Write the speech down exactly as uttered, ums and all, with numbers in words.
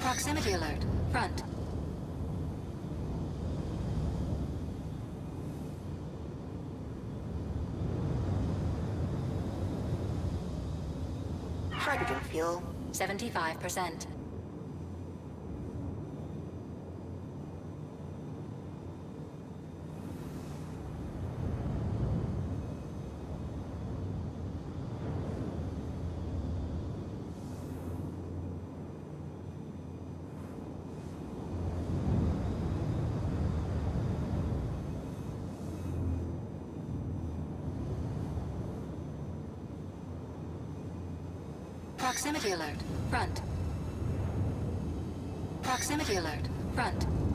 Proximity alert. Front. Hydrogen fuel, seventy-five percent. Proximity alert. Front. Proximity alert. Front.